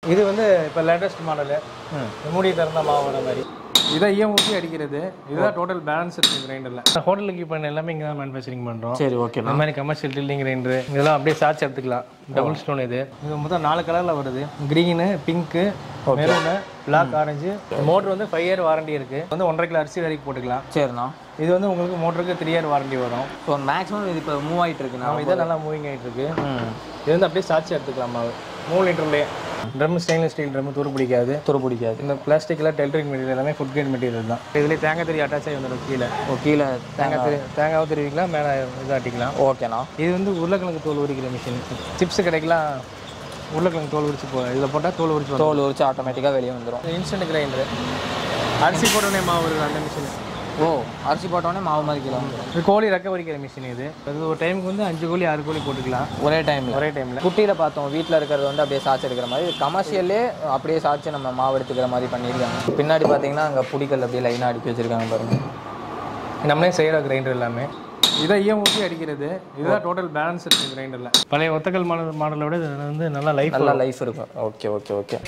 இது வந்து இப்போ லேட்டஸ்ட் மாடலு மூடி திறந்த மாவோட மாதிரி இதை ஊற்றி அடிக்கிறது. இதுதான் டோட்டல் பேலன்ஸ் இருக்குது கிரைண்டரில். ஹோட்டலுக்கு பண்ண எல்லாமே இங்கே தான் மேனுஃபேக்சரிங் பண்ணுறோம். சரி, ஓகே. இந்த மாதிரி கமர்ஷியல் டில்லிங் கிரைண்டரு இதெல்லாம் அப்படியே சார்ஜ் எடுத்துக்கலாம். டபுள் ஸ்டோன் இது மொத்தம் 4 கலரில் வருது. Green, pink, maroon, black, orange. Motor வந்து 5 இயர் வாரண்டி இருக்குது. வந்து 1.5 கிலோ அரிசி வரைக்கும் போட்டுக்கலாம். சரிண்ணா. இது வந்து உங்களுக்கு மோட்டருக்கு 3 இயர் வாரண்டி வரும். ஸோ மேக்ஸிமம் இது இப்போ மூவ் ஆகிட்டு இருக்குண்ணா. இதான் நல்லா மூவிங் ஆகிட்டு இருக்கு. இது வந்து அப்படியே சார்ஜ் எடுத்துக்கலாம். 3 லிட்டர்லேயே. ட்ரம் ஸ்டெயின்லெஸ் ஸ்டீல் ட்ரம் துரு பிடிக்காது. இந்த பிளாஸ்டிக்கில் டெல்ட்ரிக் மெட்டீரியல் எல்லாமே ஃபுட் கிரேட் மெட்டீரியல் தான். இதுலேயே தேங்காய் திரி அட்டாச் ஆகி வந்துடும் கீழே. கீழே தேங்காவும் திருவிக்கலாம், மேலே இதாட்டிக்கலாம். ஓகேண்ணா. இது வந்து உருளைக்கிழங்கு தோல் உரிக்கிற மிஷின். சிப்ஸ் கிடைக்கலாம், உருளைக்கிழங்கு தோல் உரிச்சு போகும். இதில் போட்டால் தோல் உரிச்சு ஆட்டோமேட்டிக்காக வெளியே வந்துடும். Instant grinder. அரிசி போட்டோடனே மாவு வருது அந்த மிஷின். ஓ, அரிசி போட்டோடனே மாவு மாதிரி கிலோ. இது கோழி ரெக்க உரிக்கிற மிஷின். இது ஒரு டைமுக்கு வந்து 5 கோழி 6 கோழி போட்டுக்கலாம் ஒரே டைமில். குட்டியில் பார்த்தோம் வீட்டில் இருக்கிறது வந்து அப்படியே சாய்ச்சி எடுக்கிற மாதிரி. கமர்ஷியல்லே அப்படியே சாய்ச்சி நம்ம மாவு எடுத்துக்கிற மாதிரி பண்ணியிருக்காங்க. பின்னாடி பார்த்தீங்கன்னா அங்கே புடிக்கல் அப்படியே லைனாக அடிக்க வச்சுருக்காங்க பாருங்கள். நம்மளே செய்கிற கிரைண்டர் எல்லாமே இதை ஊற்றி அடிக்கிறது. இதுதான் டோட்டல் பேலன்ஸ் இருக்குது கிரைண்டரில். பழைய ஒத்தக்கல் மாடலோட இது வந்து நல்லா லைஃப் இருக்கும். ஓகே.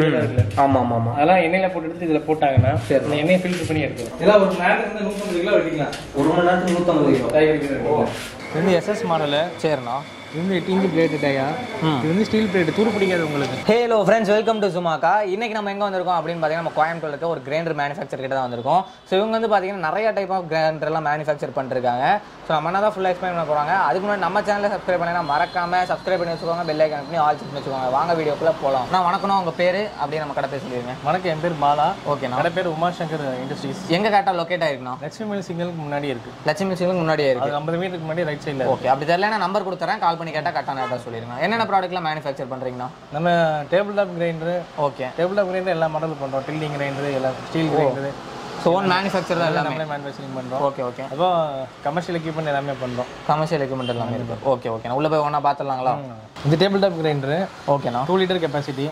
ஆமாம். அதெல்லாம் எண்ணெயில் போட்டு எடுத்து இதில் போட்டாங்கன்னா சரி எண்ணெயை ஃபில்டர் பண்ணி எடுக்கலாம். இதெல்லாம் ஒரு மணி நேரத்துக்கு 150 கிலோ வெட்டிக்கலாம். ஒரு மணி நேரத்துக்கு 150 கிலோ காய்கறி. இது வந்து எஸ்எஸ் மாடலு. சரிண்ணா. இது வந்து 8 இன்ச் பிளேட் டயா. இது வந்து ஸ்டீல் பிளேட் தூரு பிடிக்காது உங்களுக்கு. ஹலோ ஃப்ரெண்ட்ஸ், வெல்கம் டு சுமாக்கா. இன்னைக்கு நம்ம எங்கே வந்திருக்கோம் அப்படின்னு பார்த்தீங்கன்னா நம்ம கோயம்புத்தூர்ல இருக்க ஒரு கிரைண்டர் மேனுஃபேக்சர் கிட்ட தான் வந்திருக்கோம். ஸோ இவங்க வந்து பார்த்தீங்கன்னா நிறைய டைப் ஆஃப் கிரைண்டர்லாம் மேனுஃபேக்சர் பண்ணிருக்காங்க. ஸோ நம்ம என்ன தான் ஃபுல்லாக எக்ஸ்பிளைன் பண்ண போகிறாங்க. அதுக்கு முன்னாடி நம்ம சேனலில் சப்ஸ்கிரைப் பண்ணினா மறக்காம சப்ஸ்கிரைப் பண்ணி வச்சுக்கோங்க. பெல் ஐக்கான் பண்ணி ஆல் செட் பண்ணி வச்சுக்கோங்க. வாங்க வீடியோக்குள்ளே போகலாம். நான் வணக்கம், உங்கள் பேர் அப்படியே நம்ம கடை பேர் சொல்லிடுங்க. வணக்கம், என் பேர் பாலா. ஓகேண்ணா. கடை பேர் உமாசங்கர் இண்டஸ்ட்ரீஸ். எங்கே கரெக்டாக லொக்கேட் ஆயிருக்குண்ணா? லட்சுமி மில் சிக்னலுக்கு முன்னாடி இருக்குது. லட்சுமி மில் சிக்னலுக்கு முன்னாடியே இருக்குது. 50 மீட்டருக்கு முன்னாடி ரைட் சைடில். ஓகே. அப்படி தெரியல, நான் நம்பர் கொடுத்துறேன், கால் பண்ணி கேட்டால் கரெக்டான சொல்லிடுங்க. என்னென்ன ப்ராடக்ட்லாம் மேனுஃபேக்சர் பண்ணுறீங்கன்னா? நம்ம table top grinder. Okay. Table top grinder எல்லா மாடலும் பண்ணுறோம். டில்லிங் கிரைண்டரு, எல்லாம் steel grinder. So own manufacture தான் எல்லாமே மேனுஃபேக்சரிங் பண்ணுறோம். ஓகே. அப்போ கமர்ஷியல் எக்யூப்மெண்ட் எல்லாமே பண்ணுறோம். கமர்ஷியல் எக்யூப்மெண்ட் எல்லாமே இருக்குது. ஓகே. உள்ள போய் ஒன்றா பார்த்துடலாங்களா? இது டேபிள் டாப் கிரைண்டரு. ஓகேண்ணா. 2 லிட்டர் கெப்பாசிட்டி.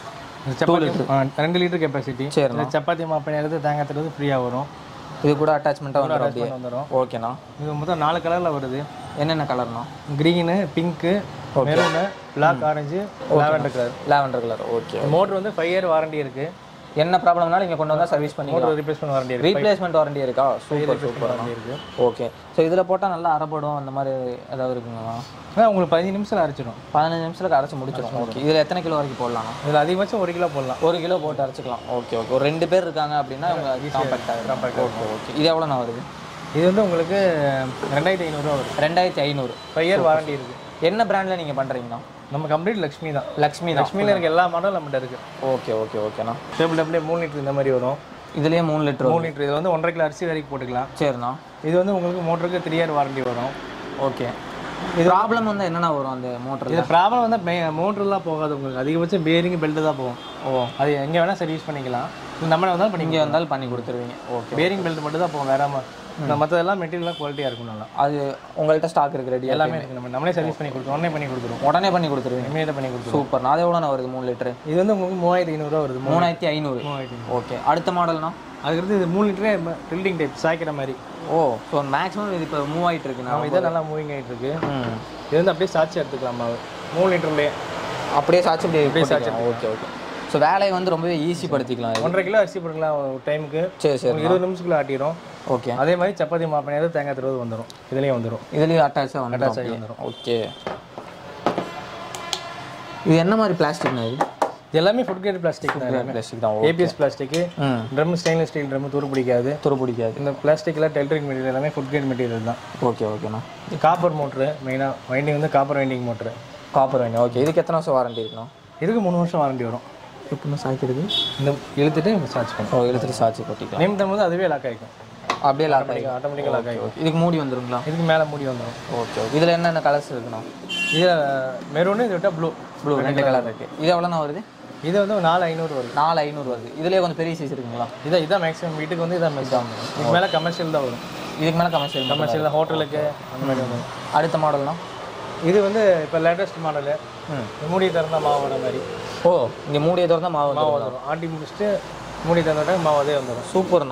2 litre capacity. சரி. சப்பாத்தி மாப்பணி எடுத்து தேங்காய் தருவது ஃப்ரீயாக வரும். இது கூட அட்டாச்மெண்ட்டாக வந்துடும். ஓகேண்ணா. இது மொத்தம் 4 கலரில் வருது. என்னென்ன கலர்ண்ணா? Green, pink, maroon, black, orange, lavender colour. Okay. Motor வந்து 5 இயர் வாரண்டி இருக்குது. என்ன ப்ராப்ளம்னாலும் இங்கே கொண்டு வந்தால் சர்வீஸ் பண்ணிக்கலாம். ரீப்ளேஸ்மெண்ட் வாரண்டி இருக்குது. ரீப்ளேஸ்மெண்ட் வாரண்டி இருக்கா? சூப்பர் வாரண்டி இருக்குது. ஓகே. ஸோ இதில் போட்டால் நல்லா அரைப்படும் அந்த மாதிரி ஏதாவது இருக்குங்களா? உங்களுக்கு 15 நிமிஷத்தில் அரைச்சிடும். 15 நிமிஷத்துக்கு அரைச்சி முடிச்சிடும். ஓகே. இதில் எத்தனை கிலோ வரைக்கும் போடலாம்? இதில் அதிகபட்சம் 1 கிலோ போடலாம். 1 கிலோ போட்டு அரைச்சிக்கலாம். ஓகே. ஒரு 2 பேர் இருக்காங்க அப்படின்னா இவங்க காம்பேக்ட் ஆகும். ஓகே. இது எவ்வளோண்ணா வருது? இது வந்து உங்களுக்கு 2500 வருது. 2500. 5 இயர் வாரண்டி இருக்குது. என்ன பிராண்டில் நீங்கள் பண்ணுறீங்கன்னா? நம்ம கம்ப்ளீட் லக்ஷ்மி தான். லக்ஷ்மியில் இருக்க எல்லா மாடலும் நம்மகிட்ட இருக்குது. ஓகேண்ணா. டேபிள் டாப்லேயே 3 லிட்டர் இந்த மாதிரி வரும். இதுலேயே 3 லிட்டர். இது வந்து 1.5 கிலோ அரிசி வரைக்கும் போட்டுக்கலாம். சரிண்ணா. இது வந்து உங்களுக்கு மோட்டருக்கு 3 இயர் வாரண்டி வரும். ஓகே. இது ப்ராப்ளம் வந்து என்னென்ன வரும் அந்த மோட்டர்? இது ப்ராப்ளம் வந்து மோட்டர்லாம் போகாது உங்களுக்கு. அதிகபட்சம் பேரிங் பெல்ட்டு தான் போகும். அது எங்கே வேணால் சர்வீஸ் பண்ணிக்கலாம். நம்மளே வந்தாலும் இங்கே வந்தாலும் பண்ணி கொடுத்துருவீங்க. ஓகே. பேரிங் பெல்ட் மட்டும் தான் போகும். வேற மற்றதெல்லாம் மெட்டீரியல்லாம் குவாலிட்டியாக இருக்கும். நல்லா அது உங்கள்கிட்ட ஸ்டாக் இருக்குது. ரெடி எல்லாமே இருக்குது. நம்மளே சர்வீஸ் பண்ணி கொடுத்துருவோம். உடனே பண்ணி கொடுத்துருவீங்க. இமீடியட்டாக பண்ணி கொடுத்துருவோம். சூப்பர். அது எவ்வளோண்ணா வருது 3 லிட்டரு? இது வந்து உங்களுக்கு 3500 வருது. 3500. ஓகே. அடுத்த மாடல்னா? அதுக்கடுத்து இது 3 லிட்டரே ட்ரில்லிங் டைப் சாய்க்கிற மாதிரி. ஸோ மேக்ஸிமம் இது இப்போ மூவ் ஆகிட்டு இருக்கு. நம்ம இதை நல்லா மூவிங் ஆகிட்டு இருக்கு. இது வந்து அப்படியே சாய்ச்சி எடுத்துக்கலாம். 3 லிட்டர்லேயே அப்படியே சாய்ச்சி. ஓகே. ஸோ வேலையை வந்து ரொம்பவே ஈஸி படுத்திக்கலாம். 1.5 கிலோ அரிசி போட்டுக்கலாம் ஒரு டைமுக்கு. சரி. 20 நிமிஷத்துக்குள்ள ஆட்டிடும். ஓகே. அதே மாதிரி சப்பாத்தி மாப்பணியாவது தேங்காய் தருவது வந்துடும். இதுலேயும் அட்டாச்சாக வந்துடும். ஓகே. இது என்ன மாதிரி பிளாஸ்டிக்னா? இது எல்லாமே ஃபுட் கிரேட் பிளாஸ்டிக் தான். ABS plastic. Drum stainless steel drum துரு பிடிக்காது. இந்த பிளாஸ்டிக்கில் டெல்ட்ரிக் மெட்டீரியல் எல்லாமே ஃபுட் கிரேட் மெட்டீரியல் தான். ஓகேண்ணா. இது காப்பர் மோட்ரு. மெயினாக வைண்டிங் வந்து காப்பர் வைண்டிங் மோட்ரு. ஓகே. இதுக்கு எத்தனை வருஷம் வாரண்டி இருக்கணும்? இதுக்கு 3 வருஷம் வாரண்டி வரும். இப்போ சாய்க்கிறது இந்த இழுத்துட்டு சார்ஜ் பண்ணுவோம். இழுத்துட்டு சார்ஜ் பண்ணிக்கலாம். நேம் தரும்போது அதுவே லாக் ஆகிக்கும். அப்படியே லாக் ஆகிக்கும். ஆட்டோமேட்டிக்காக லாக் ஆகிக்கும். இதுக்கு மூடி வந்துருங்களா? இதுக்கு மேலே மூடி வந்துடும். ஓகே. இதில் என்னென்ன கலர்ஸ் இருக்குண்ணா? இதில் மெரூனு, இதை விட்டால் ப்ளூ 2 கலர் இருக்குது. இது எவ்வளோண்ணா வருது? இது வந்து 4500 வருது. 4500 வருது. இதுலேயே கொஞ்சம் பெரிய சைஸ் இருக்குங்களா? இதான் மேக்ஸிமம் வீட்டுக்கு வந்து இதான் மேக்ஸிமம். இதுக்கு மேலே கமர்ஷியல் தான் வரும். இதுக்கு மேலே கமர்ஷியல் ஹோட்டலுக்கு அந்த மாதிரி வந்து. அடுத்த மாடல்னா? இது வந்து இப்போ லேட்டஸ்ட் மாடலு. மூடி திறந்த மாவோட மாதிரி. இங்கே மூடியை திறந்தால் மாவு வந்துடும். ஆட்டி முடிச்சுட்டு மூடி திறந்துட்டா மாவு அதே வந்துடும். சூப்பர்ண்ணா.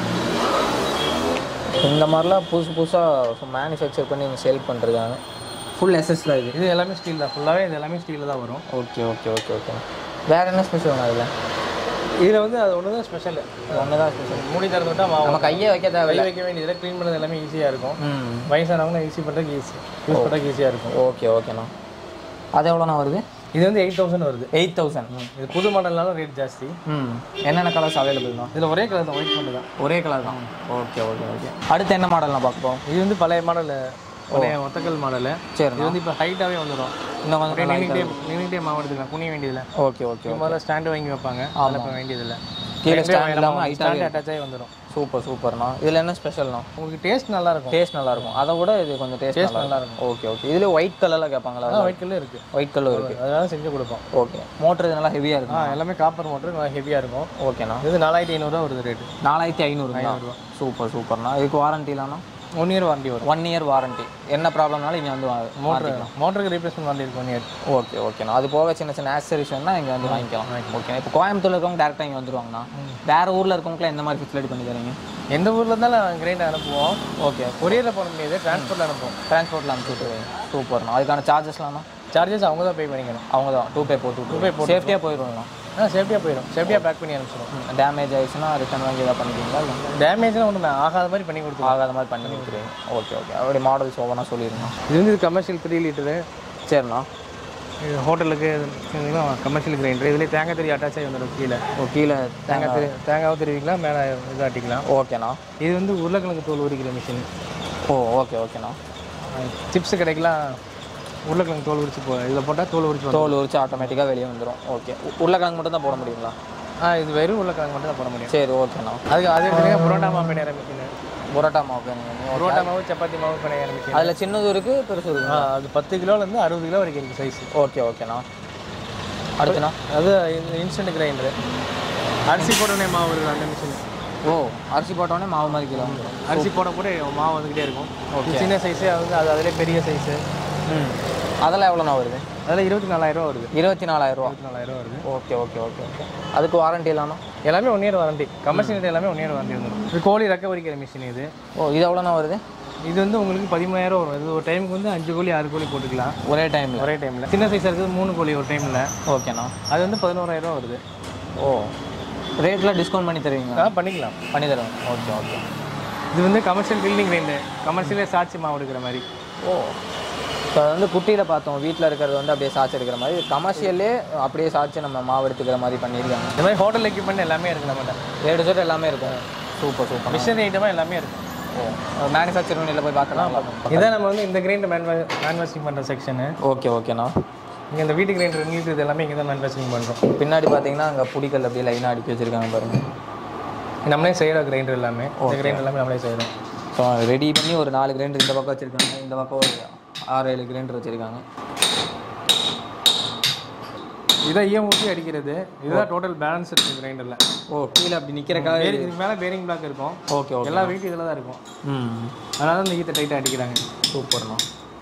இந்த மாதிரிலாம் புதுசாக மேனுஃபேக்சர் பண்ணி இங்கே சேல் பண்ணுறாங்க. ஃபுல் எஸ்எஸ்ல இது எல்லாமே ஸ்டீல் தான், ஃபுல்லாகவே இது எல்லாமே ஸ்டீலில் தான் வரும். Okay okay okay okay. வேறு என்ன ஸ்பெஷல் ஒன்று அதில்? இதில் வந்து அது ஒன்று தான் ஸ்பெஷல், ஒன்று தான் ஸ்பெஷல். மூடி திறந்து விட்டால் மாவு நம்ம கையை வைக்க தேவையில்லை, வைக்க வேண்டியதில் க்ளீன் பண்ணுறது எல்லாமே ஈஸியாக இருக்கும். வயசானவங்க யூஸ் பண்ணுறதுக்கு யூஸ் பண்ணுறதுக்கு ஈஸியாக இருக்கும். ஓகே ஓகேண்ணா. அது எவ்வளோண்ணா வருது? இது வந்து 8000 வருது. 8000. இது புது மாடல்னாலும் ரேட் ஜாஸ்தி. என்னென்ன கலர்ஸ் அவைலபிள் தான்? இதில் ஒரே கலர் தான், ஒயிட் மட்டும் தான். ஒரே கலர் தான். Okay okay okay. அடுத்து என்ன மாடல்லாம் பார்ப்போம்? இது வந்து பழைய மாடல், பழைய ஒத்தக்கல் மாடல். சரி, இது வந்து இப்போ ஹைட்டாகவே வந்துடும். இன்னும் கொஞ்சம் நின்றுட்டே மாவு எடுத்துக்கலாம், குனிய வேண்டியதில்லை. Okay okay. முதல்ல ஸ்டாண்டு வாங்கி வைப்பாங்க, அதில் இப்போ வேண்டியதில்லை. கீழே ஸ்டாண்ட் இல்லாமல் ஹைட்டாக அட்டாச் ஆகி வந்துடும். சூப்பர் சூப்பர்ண்ணா. இதில் என்ன ஸ்பெஷல்ண்ணா? உங்களுக்கு டேஸ்ட் நல்லாயிருக்கும். டேஸ்ட் நல்லாயிருக்கும். அதை விட இது கொஞ்சம் டேஸ்ட் நல்லாயிருக்கும். Okay okay. இதில் ஒயிட் கலரில் கேட்பாங்களா? ஒயிட் கலர் இருக்குது. ஒயிட் கலர் இருக்குது, அதனால செஞ்சு கொடுப்போம். ஓகே. மோட்டர் இது நல்லா ஹெவியாக இருக்கும். எல்லாமே காப்பர் மோட்டர், நல்லா ஹெவியாக இருக்கும். ஓகேண்ணா. இது 4500 வருது ரேட்டு. 4500. சூப்பர் சூப்பர்ண்ணா. இதுக்கு வாரண்டிலாண்ணா? 1 இயர் வாரண்டி வரும். 1 இயர் வாரண்டி. என்ன ப்ராப்ளம்னாலும் இங்கே வந்து மோட்டருக்கு ரீப்ளேஸ்மெண்ட் வாரண்டி இருக்கும் 1 இயர். ஓகே ஓகேண்ணா. அது போக சின்ன சின்ன ஆக்சரிஸ் வேணா இங்கே வந்து வாங்கிக்கலாம். ஓகே. இப்போ கோயம்புத்தூர்ல இருக்கவங்க டேரெக்டாக இங்கே வந்துருவாங்கண்ணா. வேறு ஊரில் இருக்கவங்களாம் எந்த மாதிரி ஃபெசிலிட்டி பண்ணி தரீங்க? எந்த ஊரில் இருந்தாலும் கிரைண்டர் அனுப்புவோம். ஓகே. கொரியரில் போட முடியாது, டிரான்ஸ்போர்ட்டில் அனுப்புவோம். டிரான்ஸ்போர்ட்டில் அனுப்பிச்சுட்டு. சூப்பர்ண்ணா. அதுக்கான சார்ஜஸ்லாம்ண்ணா? சார்ஜஸ் அவங்க தான் பே பண்ணிக்கணும். அவங்க தான் 2 பே போட்டு சேஃப்டியாக போயிடுவாங்கண்ணா? சேஃப்டியாக போயிடும், சேஃப்டியாக பேக் பண்ணி அனுப்பிச்சிடும். டேமேஜ் ஆயிடுச்சுன்னா ரிட்டர்ன் வாங்கி எதாவது பண்ணிக்கிறீங்களா? இல்லை டேமேஜ்லாம் ஒன்றும் ஆகாத மாதிரி பண்ணி கொடுத்துருவோம். ஆகாத மாதிரி பண்ணி கொடுத்துருவீங்க. Okay okay. அப்படி மாடல்ஸ் ஒவ்வொன்றா சொல்லிடுங்க. இது வந்து கமர்ஷியல் 3 லிட்டரு. சரிண்ணா. இது ஹோட்டலுக்கு கமர்ஷியல் கிரைண்டர். இதுலேயே தேங்காய் திரி அட்டாச் ஆகி வந்துடும் கீழே. கீழே தேங்காய் திருவிக்கலாம், மேலே இது ஆட்டிக்கலாம். ஓகேண்ணா. இது வந்து உருளைக்கிழங்கு தோல் உரிக்கிற மிஷின். ஓகே ஓகேண்ணா. சிப்ஸ் கிடைக்கலாம், உருளைக்கிழங்கு தோல் உரிச்சு இதில் போட்டால் தோல் உரிச்சு ஆட்டோமேட்டிக்காக வெளியே வந்துடும். ஓகே. உருளைக்கிழங்கு மட்டும் தான் போட முடியுங்களா? இது வெறும் உருளைக்கிழங்கு மட்டும் தான் போட முடியும். சரி, ஓகேண்ணா. அதுக்கு அதே புரோட்டா மாவு பிணையிற மிஷின். புரோட்டா மாவு, புரோட்டா மாவு, சப்பாத்தி மாவு பிணையிற மிஷின். அதில் சின்னது இருக்குது, பெருசு இருக்குது. அது 10 கிலோலேருந்து 60 கிலோ வரைக்கும் இருக்குது சைஸ். ஓகே ஓகேண்ணா. அடுத்துண்ணா? அது இன்ஸ்டன்ட் கிரைண்டரு. அரிசி போட்டோடனே மாவு இருக்குது அந்த மிஷின். அரிசி போட்டோடனே மாவு மாதிரி கிலோ வந்துடும். அரிசி போட மாவு வந்துக்கிட்டே இருக்கும். ஓகே. சின்ன சைஸு வந்து அது அதிலே பெரிய சைஸு. அதெல்லாம் எவ்வளோண்ணா வருது? அதெல்லாம் 24000 வருது. 24000 வருது. Okay okay okay okay. அதுக்கு வாரண்டி இல்லாமா? எல்லாமே 1 இயர் வாரண்டி. கமர்ஷியல் எல்லாமே 1 இயர் வாரண்டி வந்துடும். இது கோழி ரெக்க உரிக்கிற மிஷின் இது. இது எவ்வளோண்ணா வருது? இது வந்து உங்களுக்கு 13000 வரும். இது ஒரு டைமுக்கு வந்து 5 கோழி 6 கோழி போட்டுக்கலாம் ஒரே டைமில். சின்ன சைஸாக இருக்குது 3 கோழி ஒரு டைமில். ஓகேண்ணா. அது வந்து 11000 வருது. ரேட்டில் டிஸ்கவுண்ட் பண்ணி தருவீங்க? பண்ணிக்கலாம், பண்ணி தருவோம். Okay okay. இது வந்து கமர்ஷியல் பில்டிங் கிரைண்டர், கமர்ஷியலே சாட்சி மாவு எடுக்கிற மாதிரி. இப்போ வந்து குட்டியில் பார்த்தோம், வீட்டில் இருக்கிறது வந்து அப்படியே சாட்சி எடுக்கிற மாதிரி, கமர்ஷியல்லே அப்படியே சாட்சி நம்ம மாவு எடுத்துக்கிற மாதிரி பண்ணியிருக்காங்க. இந்த மாதிரி ஹோட்டல் எக்யூப்மெண்ட் எல்லாமே இருக்குது நம்மகிட்ட. ஏடு செட் எல்லாமே இருக்கும். சூப்பர். மிஷினரி ஐட்டமாக எல்லாமே இருக்கும். மேனுஃபேக்சரிங் யூனிட்டில் போய் பார்க்கலாம். இதான் நம்ம வந்து இந்த கிரைண்டர் மேனுஃபேக்சரிங் பண்ணுற செக்ஷனு. ஓகேண்ணா. இங்கே இந்த வீட்டு கிரைண்டர் நீட்டு இது எல்லாமே இங்கே தான் மேனுஃபேக்சரிங் பண்ணுறோம். பின்னாடி பார்த்தீங்கன்னா அங்கே புடிக்கல் அப்படியே லைனாக அடிக்க வச்சுருக்காங்க பாருங்கள். நம்மளே செய்கிற கிரைண்டர் எல்லாமே. இந்த கிரைண்டர் எல்லாமே நம்மளே செய்கிறோம். ஸோ ரெடி பண்ணி ஒரு 4 கிரைண்டர் இந்த பக்கம் வச்சுருக்காங்க, இந்த பக்கம் ஒரு 6-7 கிரைண்டர் வச்சுருக்காங்க. இதான் ஊற்றி அடிக்கிறது. இதுதான் டோட்டல் பேலன்ஸ் இருக்குது கிரைண்டரில். கீழே அப்படி நிற்கிறக்காக இதுக்கு மேலே பேரிங் பிளாக் இருக்கும். ஓகே. எல்லா வெயிட் இதில் தான் இருக்கும். அதனால தான் இந்த ஈத்தை டைட்டாக அடிக்கிறாங்க. சூப்பர்ண்ணா.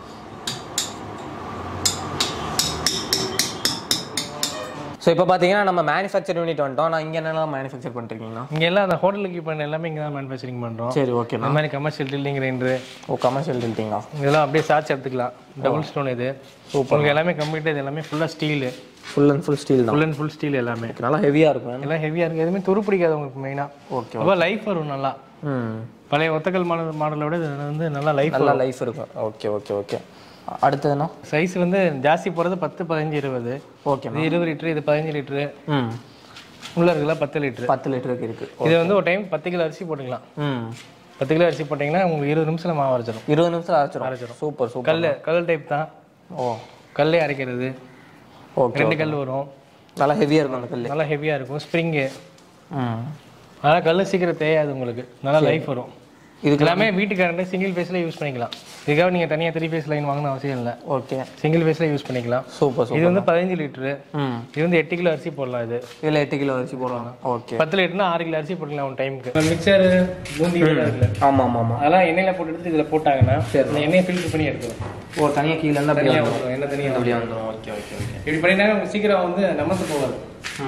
ஸோ இப்போ பார்த்தீங்கன்னா நம்ம மேனுஃபேக்சர் யூனிட் வந்துட்டோம். நான் இங்கே என்னெல்லாம் மேனுஃபேக்சர் பண்ணிருக்கீங்களா? இங்கே எல்லாம் அந்த ஹோட்டல் எக்யூப்மெண்ட் எல்லாமே இங்கே தான் மேனுஃபேக்சரிங் பண்ணுறோம். சரி, ஓகே. இந்த மாதிரி கமர்ஷியல் டில்டிங் கிரைண்டரு. கமர்ஷியல் டில்டிங்களா? இதெல்லாம் அப்படியே சார்ஜ் எடுத்துக்கலாம். டபுள் ஸ்டோன் இது. உங்களுக்கு எல்லாமே கம்ப்ளீட்டாக இது எல்லாமே ஃபுல்லாக steel. Full and full steel தான். ஃபுல் அண்ட் ஃபுல் ஸ்டீல் எல்லாமே நல்லா ஹெவியாக இருக்கும். எல்லாம் ஹெவியாக இருக்குது. எதுவுமே துரு பிடிக்காது உங்களுக்கு மெயினாக. ஓகே. ரொம்ப லைஃப் வரும் நல்லா. பழைய ஒத்தக்கல் மாடலை விட இது வந்து நல்லா லைஃப் இருக்கும். ஓகே. அடுத்ததுண்ணா? சைஸ் வந்து ஜாஸ்தி போகிறது 10, 15, 20. ஓகே. இது 20 லிட்டரு, இது 15 லிட்டரு. உள்ள இருக்குல்ல 10 லிட்டரு. 10 லிட்டருக்கு இருக்குது. இது வந்து ஒரு டைம் 10 கிலோ அரிசி போட்டுக்கலாம். 10 கிலோ அரிசி போட்டிங்கன்னா உங்களுக்கு 20 நிமிஷத்தில் மாவு அரைச்சிடும். 20 நிமிஷத்தில் அரைச்சிடும். சூப்பர். கல் டைப் தான். கல்லே அரைக்கிறது. 2 கல் வரும். நல்லா ஹெவியாக இருக்கும். அந்த கல் நல்லா ஹெவியாக இருக்கும். ஸ்ப்ரிங்கு. அதனால் கல் சீக்கிரம் தேயாது உங்களுக்கு. நல்லா லைஃப் வரும். இதுக்கு எல்லாமே வீட்டுக்காரங்க சிங்கிள் ஃபேஸில் யூஸ் பண்ணிக்கலாம். இதுக்காக நீங்கள் தனியாக 3 ஃபேஸ் லைன் வாங்கணும் அவசியம் இல்லை. ஓகே. சிங்கிள் ஃபேஸில் யூஸ் பண்ணிக்கலாம். சூப்பர். இது வந்து 15 லிட்டரு. இது வந்து 8 கிலோ அரிசி போடலாம். இதில் 8 கிலோ அரிசி போடலாம். ஓகே. 10 லிட்டர்னா 6 கிலோ அரிசி போட்டுக்கலாம் ஒரு டைமுக்கு. மிக்சர் பூந்தி இருக்குல்ல. ஆமாம். அதெல்லாம் எண்ணெயில் போட்டு எடுத்து இதில் போட்டாங்கன்னா இந்த எண்ணெயை ஃபில்டர் பண்ணி எடுக்கணும். தனியாக கீழே இருந்தால் அப்படியே வந்துடும். எண்ணெய் தனியாக அப்படியே வந்துடும். ஓகே. இப்படி பண்ணினா உங்களுக்கு சீக்கிரம் வந்து நமத்து போகாது.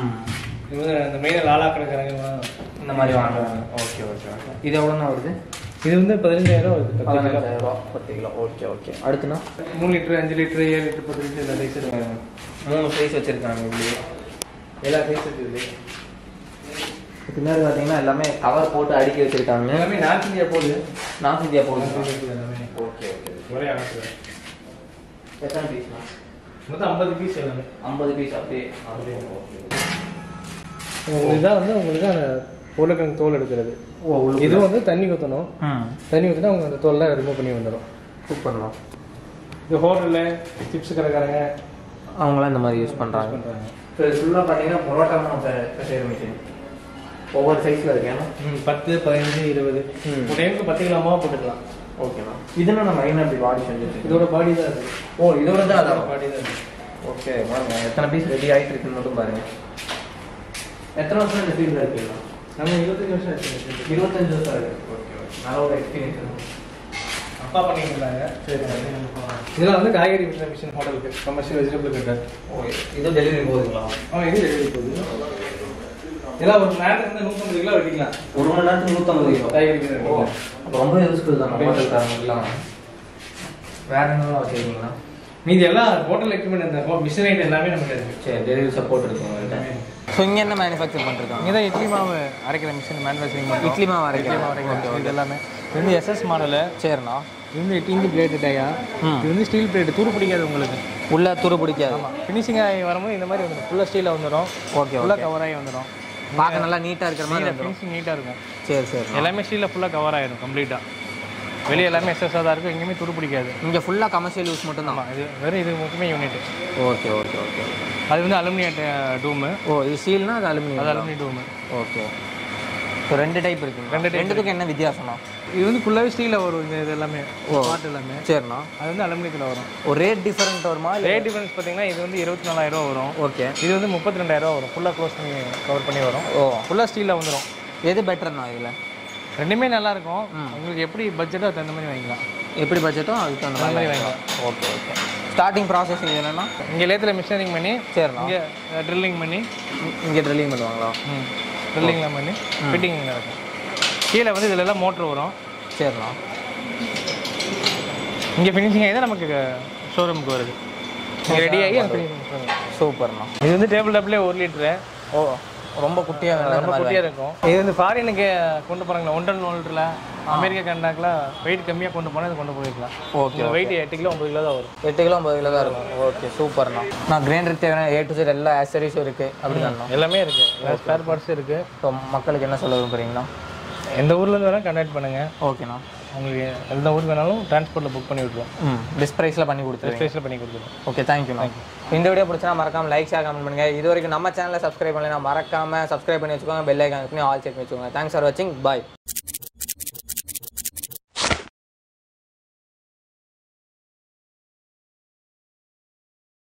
இது வந்து அந்த மெயினாக லாலா கடைக்காரங்க இந்த மாதிரி வாங்குறாங்க. ஓகே. இது எவ்வளோண்ணா வருது? இது வந்து 15,000 வருது 15,000 10 கிலோ. Okay okay. அடுத்துனா 3 லிட்டர் 5 லிட்டர் 7 லிட்டர் 10 லிட்டர் இந்த சைஸ் இருக்காங்க. 3 சைஸ் வச்சிருக்காங்க இப்படி. எல்லா சைஸ் இருக்குது. பின்னாடி பார்த்தீங்கன்னா எல்லாமே கவர் போட்டு அடுக்கி வச்சிருக்காங்க. எல்லாமே நார்த் இந்தியா போகுது. நார்த் இந்தியா போகுது. எல்லாமே ஓகே ஓகே. ஒரே அகத்துல. எத்தனை பீஸ்னா? மொத்தம் 50 பீஸ் எல்லாமே. 50 பீஸ் அப்படியே. இதுதான் வந்து உங்களுக்கு அந்த உருளைக்கிழங்கு தோல் எடுக்கிறது. இது வந்து தண்ணி ஊற்றணும். தண்ணி ஊற்றினா அவங்க அந்த தோல்லாம் ரிமூவ் பண்ணி வந்துடும். சூப்பர்லாம். இது ஹோட்டலில் சிப்ஸ் கடைக்காரங்க அவங்களாம் இந்த மாதிரி யூஸ் பண்ணுறாங்க. இப்போ இது ஃபுல்லாக பார்த்தீங்கன்னா பரோட்டா செய்கிற மிஷின் ஒவ்வொரு சைஸில் இருக்கு. ஏன்னா 10 15 20 ஒரு டைமுக்கு 10 கிலோமாவா போட்டுக்கலாம். ஓகேண்ணா. இதுனா நம்ம மெயினாக இப்படி பாடி செஞ்சுட்டு இதோட பாடி தான் அது. ஓ இதோட தான் அதான் பாடி தான். ஓகே வாங்க எத்தனை பீஸ் ரெடி ஆகிட்டு இருக்குன்னு மட்டும் பாருங்கள். எத்தனை வருஷம் இந்த ஃபீல்டில் இருக்கீங்களா? நம்ம 25 வருஷம் ஆச்சு. 25 வருஷம் இருக்கு. Okay okay. நல்ல ஒரு எக்ஸ்பீரியன்ஸ். அப்பா பண்ணியிருந்தாங்க. சரி இதெல்லாம் வந்து காய்கறி மிஷின் ஹோட்டலுக்கு கமர்ஷியல் வெஜிடபிள் கட்டர். ஓ இது டெலிவரி போகுதுங்களா? இது டெலிவரி போகுது. இதெல்லாம் ஒரு நேரத்துக்கு வந்து 150 கிலோ வெட்டிக்கலாம். ஒரு மணி நேரத்துக்கு 150 கிலோ காய்கறி ஓ ரொம்ப யூஸ்ஃபுல் தான் ஹோட்டல்காரங்களுக்குலாம். வேற என்னெல்லாம் வச்சுருக்கீங்களா? மீதி எல்லாம் ஹோட்டல் எக்யூப்மெண்ட் இந்த மிஷின் ஐட்டம் எல்லாமே நமக்கு இருக்கு. சரி டெலிவரி சப்போர்ட் இருக்கு உங்கள்கிட்ட. ஸோ இங்கே என்ன மேனுஃபேக்சர் பண்ணிருக்காங்க? இங்கே தான் இட்லி மாவு அரைக்கிற மிஷின் மேனுஃபேக்சரிங் பண்ணுறோம். இட்லி மாவு அரைக்கிற இது எல்லாமே இது வந்து எஸ்எஸ் மாடலு. சரிண்ணா. இது வந்து 18 பிளேட் டயா. இது வந்து ஸ்டீல் பிளேட் துரு பிடிக்காது உங்களுக்கு. உள்ள துரு பிடிக்காது. ஆமாம் ஃபினிஷிங் ஆகி வரும்போது இந்த மாதிரி வந்துடும். ஃபுல்லாக ஸ்டீலில் வந்துடும். ஓகே ஃபுல்லாக கவர் ஆகி வந்துடும். பார்க்க நல்லா நீட்டாக இருக்கிற மாதிரி ஃபினிஷிங் நீட்டாக இருக்கும். சரி சரி. எல்லாமே ஸ்டீலில் ஃபுல்லாக கவர் ஆகிடும் கம்ப்ளீட்டாக. வெளியே எல்லாமே எஸ்எஸ்ஸாக தான் இருக்கும். எங்கேயுமே துரு பிடிக்காது. இங்கே ஃபுல்லாக கமர்ஷியல் யூஸ் மட்டும் தான். இது வெறும் இது மட்டுமே யூனிட். Okay okay okay. அது வந்து அலுமினியம் டூமு. ஓ இது ஸ்டீல்னா அது அலுமினியம். அது அலுமினியம் டூமு. ஓகே. ஸோ 2 டைப் இருக்குங்க. ரெண்டுத்துக்கும் என்ன வித்தியாசம்னா? இது வந்து ஃபுல்லாகவே ஸ்டீலில் வரும். இது எல்லாமே பார்ட் எல்லாமே. சரிண்ணா. அது வந்து அலுமினியத்தில் வரும். ஒரு ரேட் டிஃபரெண்ட் வருமா? ரேட் டிஃபரன்ஸ் பார்த்தீங்கன்னா இது வந்து 24,000 வரும். ஓகே. இது வந்து 32,000 வரும். ஃபுல்லாக க்ளோஸ் பண்ணி கவர் பண்ணி வரும். ஓ ஃபுல்லாக ஸ்டீலில் வந்துடும். எது பெட்டர்ண்ணா இதில்? ரெண்டுமே நல்லாயிருக்கும். உங்களுக்கு எப்படி பட்ஜெட்டோ அதுக்கு தகுந்த மாதிரி வாங்கிக்கலாம். எப்படி பட்ஜெட்டோ அதுக்கு தகுந்த மாதிரி வாங்கிக்கலாம். Okay okay. ஸ்டார்டிங் ப்ராசஸ் என்னென்னா இங்கே லேத்தில் மிஷினரிங் பண்ணி சரிண்ணா இங்கே ட்ரில்லிங் பண்ணி இங்கே ட்ரில்லிங் பண்ணுவாங்களா? ட்ரில்லிங்லாம் பண்ணி ஃபிட்டிங் நடக்கும். கீழே வந்து இதில் எல்லாம் மோட்ரு வரும். சரிண்ணா. இங்கே ஃபினிஷிங் ஆகி தான் நமக்கு ஷோரூமுக்கு வருது. இங்கே ரெடி ஆகி அந்த ஃபினிஷிங். சூப்பர்ண்ணா. இது வந்து டேபிள் டாப்லேயே 1 லிட்டரு. ஓ ரொம்ப குட்டியாக ரொம்ப குட்டியாக இருக்கும். இது வந்து ஃபாரினுக்கு கொண்டு போகிறாங்களா 1.5 லிட்டரில் அமெரிக்கா கண்டாக்கில் வெயிட் கம்மியாக கொண்டு போனால் இது கொண்டு போயிருக்கலாம். ஓகே. வெயிட் 8 கிலோ 9 கிலோ தான் வரும். 8 கிலோ 9 கிலோ தான் இருக்கும். ஓகே சூப்பர்ண்ணா. நான் கிரைண்டருக்கு தேவையான A to Z எல்லா ஆக்சரிஸும் இருக்குது அப்படி தானே? எல்லாமே இருக்குது. எல்லா ஸ்பேர் பார்ட்ஸும் இருக்குது. ஸோ மக்களுக்கு என்ன சொல்ல விரும்புகிறீங்களா? எந்த ஊர்லேருந்து வேணால் கான்டாக்ட் பண்ணுங்கள். ஓகேண்ணா. உங்களுக்கு எந்த ஊருக்கு வேணாலும் டிரான்ஸ்போர்ட்டில் புக் பண்ணி விட்ருவோம். பெஸ்ட் ப்ரைஸில் பண்ணி கொடுத்துருவோம். ஸ்பேஸில் பண்ணி கொடுத்துருவோம். ஓகே தேங்க்யூண்ணா. இந்த வீடியோ பிடிச்சா மறக்காம லைக் ஷேர் கமெண்ட் பண்ணுங்கள். இது வரைக்கும் நம்ம சேனலில் சப்ஸ்கிரைப் பண்ணலைன்னா மறக்காமல் சப்ஸ்கிரைப் பண்ணி வச்சுக்கோங்க. பெல் ஐக்கான் பண்ணி ஆல் செக் பண்ணி வச்சுக்கோங்க. தேங்க்ஸ் ஃபார் வாட்சிங். பாய்.